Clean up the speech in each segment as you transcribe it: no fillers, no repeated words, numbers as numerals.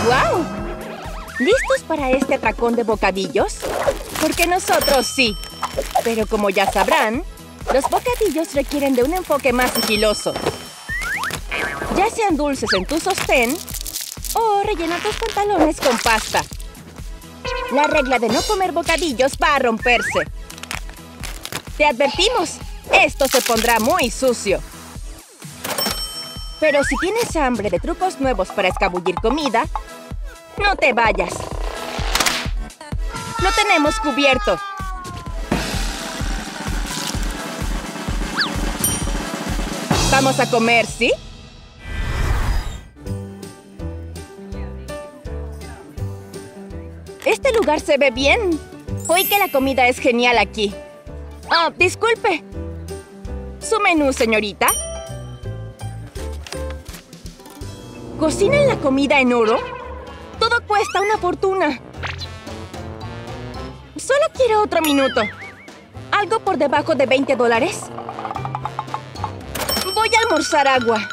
¡Guau! ¿Listos para este atracón de bocadillos? Porque nosotros sí. Pero como ya sabrán, los bocadillos requieren de un enfoque más sigiloso. Ya sean dulces en tu sostén o rellena tus pantalones con pasta. La regla de no comer bocadillos va a romperse. ¡Te advertimos! Esto se pondrá muy sucio. Pero si tienes hambre de trucos nuevos para escabullir comida, no te vayas. Lo tenemos cubierto. Vamos a comer, ¿sí? Este lugar se ve bien. Oí que la comida es genial aquí. Oh, disculpe. ¿Su menú, señorita? ¿Cocinan la comida en oro? Todo cuesta una fortuna. Solo quiero otro minuto. ¿Algo por debajo de $20? Voy a almorzar agua.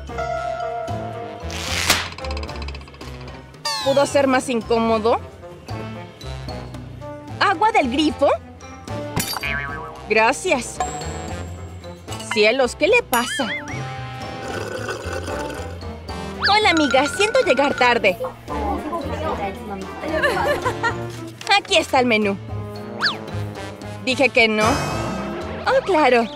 ¿Pudo ser más incómodo? ¿Agua del grifo? Gracias. Cielos, ¿qué le pasa? Hola, amiga. Siento llegar tarde. Aquí está el menú. Dije que no. Oh, claro.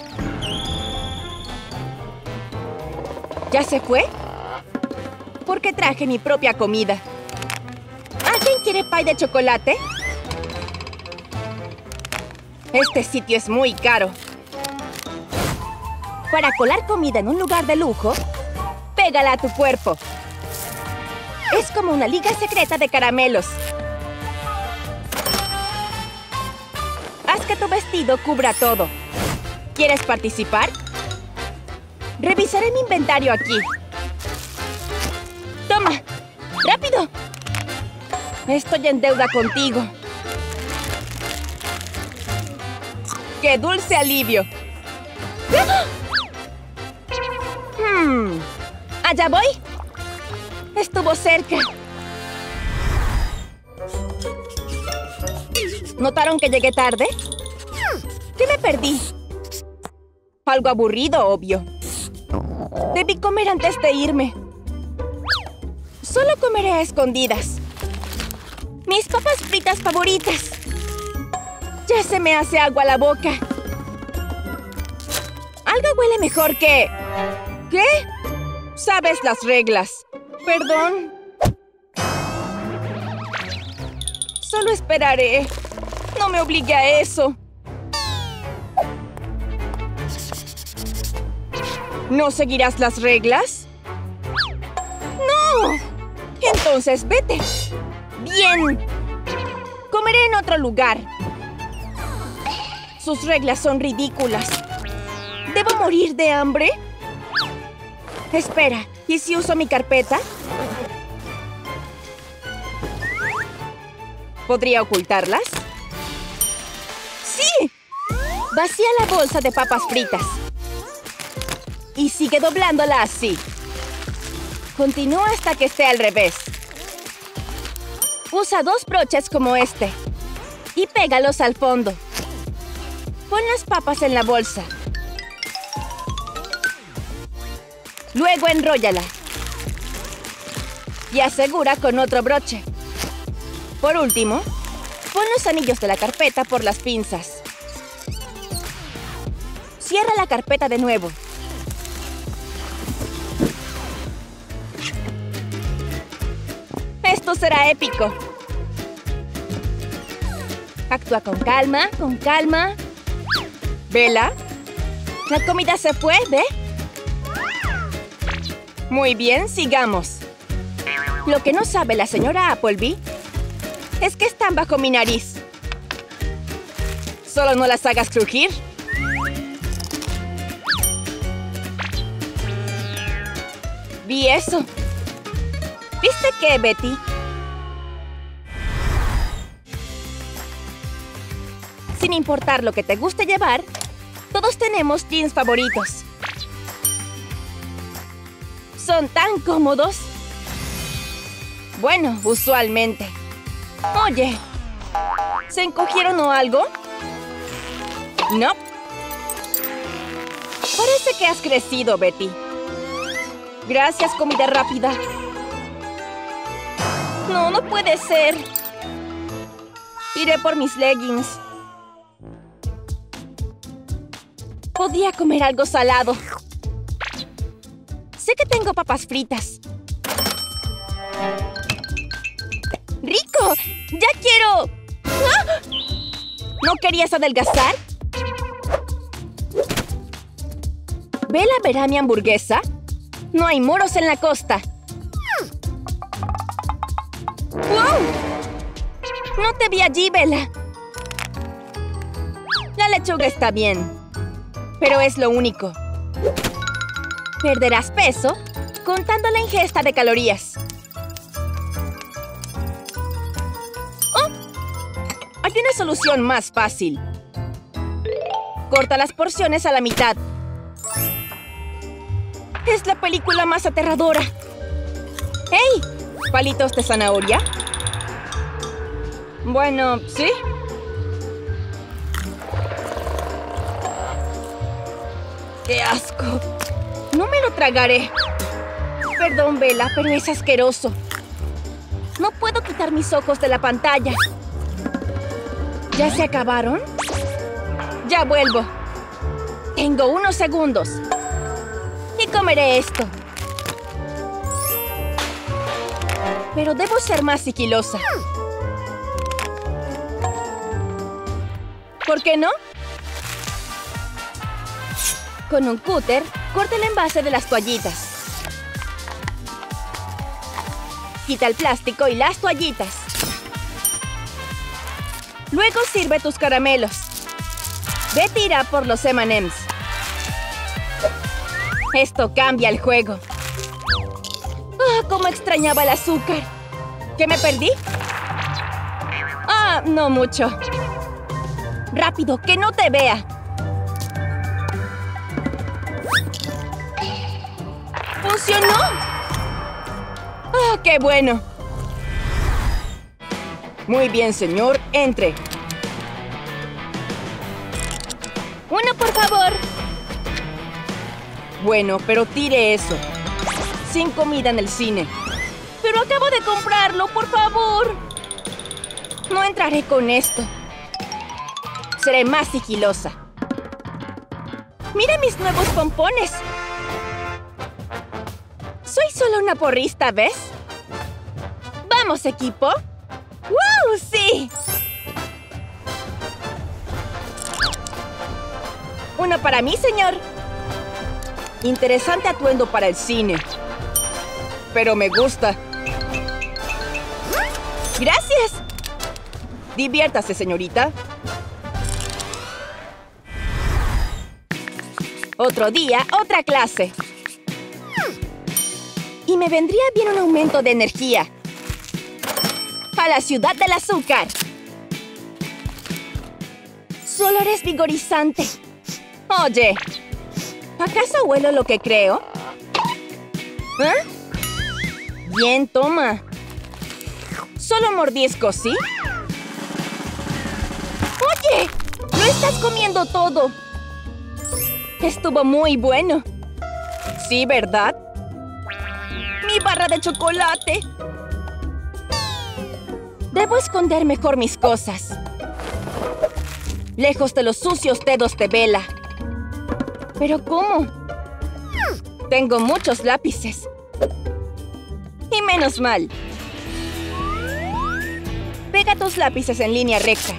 ¿Ya se fue? Porque traje mi propia comida. ¿Alguien quiere pie de chocolate? Este sitio es muy caro. Para colar comida en un lugar de lujo, pégala a tu cuerpo. Es como una liga secreta de caramelos. Haz que tu vestido cubra todo. ¿Quieres participar? Revisaré mi inventario aquí. ¡Toma! ¡Rápido! Estoy en deuda contigo. ¡Qué dulce alivio! ¿Allá voy? Estuvo cerca. ¿Notaron que llegué tarde? ¿Qué me perdí? Algo aburrido, obvio. Debí comer antes de irme. Solo comeré a escondidas. Mis papas fritas favoritas. Ya se me hace agua la boca. Algo huele mejor que... ¿Qué? Sabes las reglas. Perdón. Solo esperaré. No me obligue a eso. ¿No seguirás las reglas? ¡No! Entonces vete. Bien. Comeré en otro lugar. Sus reglas son ridículas. ¿Debo morir de hambre? Espera, ¿y si uso mi carpeta? ¿Podría ocultarlas? ¡Sí! Vacía la bolsa de papas fritas. Y sigue doblándola así. Continúa hasta que esté al revés. Usa 2 broches como este. Y pégalos al fondo. Pon las papas en la bolsa. Luego enróllala. Y asegura con otro broche. Por último, pon los anillos de la carpeta por las pinzas. Cierra la carpeta de nuevo. Esto será épico. Actúa con calma, con calma. ¿Vela? La comida se fue, ¿ve? Muy bien, sigamos. Lo que no sabe la señora Appleby es que están bajo mi nariz. Solo no las hagas crujir. Vi eso. ¿Viste qué, Betty? Sin importar lo que te guste llevar, todos tenemos jeans favoritos. Son tan cómodos. Bueno, usualmente. Oye, ¿se encogieron o algo? No. Parece que has crecido, Betty. Gracias, comida rápida. No, no puede ser. Iré por mis leggings. Podía comer algo salado. Sé que tengo papas fritas. ¡Rico! ¡Ya quiero! ¡Ah! ¿No querías adelgazar? ¿Bella verá mi hamburguesa? No hay moros en la costa. ¡Wow! No te vi allí, Bella. La lechuga está bien, pero es lo único. Perderás peso contando la ingesta de calorías. ¡Oh! Hay una solución más fácil. Corta las porciones a la mitad. Es la película más aterradora. ¡Hey! ¿Palitos de zanahoria? Bueno, ¿sí? ¡Qué asco! No me lo tragaré. Perdón, Bella, pero es asqueroso. No puedo quitar mis ojos de la pantalla. ¿Ya se acabaron? Ya vuelvo. Tengo unos segundos. Y comeré esto. Pero debo ser más sigilosa. ¿Por qué no? Con un cúter, corta el envase de las toallitas. Quita el plástico y las toallitas. Luego sirve tus caramelos. Betty irá por los M&M's. Esto cambia el juego. ¡Ah, cómo extrañaba el azúcar! ¿Qué me perdí? Ah, no mucho. ¡Rápido, que no te vea! ¡Funcionó! ¡Ah, qué bueno! Muy bien, señor. Entre. ¡Uno, por favor! Bueno, pero tire eso. Sin comida en el cine. ¡Pero acabo de comprarlo, por favor! No entraré con esto. Seré más sigilosa. ¡Mira mis nuevos pompones! Soy solo una porrista, ¿ves? ¡Vamos, equipo! ¡Wow, sí! Uno para mí, señor. Interesante atuendo para el cine. Pero me gusta. ¡Gracias! Diviértase, señorita. Otro día, otra clase. Y me vendría bien un aumento de energía. ¡A la ciudad del azúcar! Su olor es vigorizante. Oye, ¿acaso huelo lo que creo? ¿Eh? Bien, toma. Solo mordisco, ¿sí? ¡Oye! ¡Lo estás comiendo todo! Estuvo muy bueno. Sí, ¿verdad? ¡Mi barra de chocolate! Debo esconder mejor mis cosas. Lejos de los sucios dedos de Bella. ¿Pero cómo? Tengo muchos lápices. Y menos mal. Pega tus lápices en línea recta.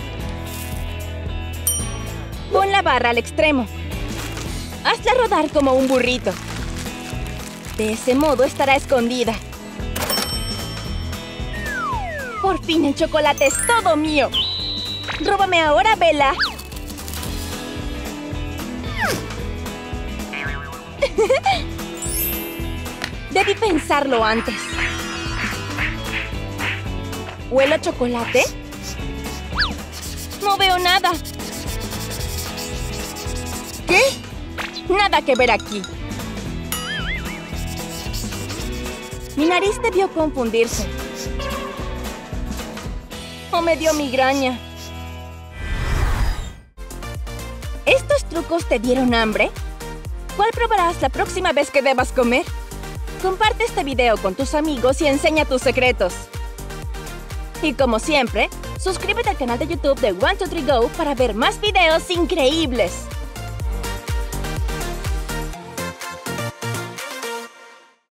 Pon la barra al extremo. Hazla rodar como un burrito. De ese modo estará escondida. Por fin el chocolate es todo mío. ¡Róbame ahora, Bella! Debí pensarlo antes. ¿Huelo a chocolate? No veo nada. ¿Qué? Nada que ver aquí. Mi nariz debió confundirse. O me dio migraña. ¿Estos trucos te dieron hambre? ¿Cuál probarás la próxima vez que debas comer? Comparte este video con tus amigos y enseña tus secretos. Y como siempre, suscríbete al canal de YouTube de 1, 2, 3, Go para ver más videos increíbles.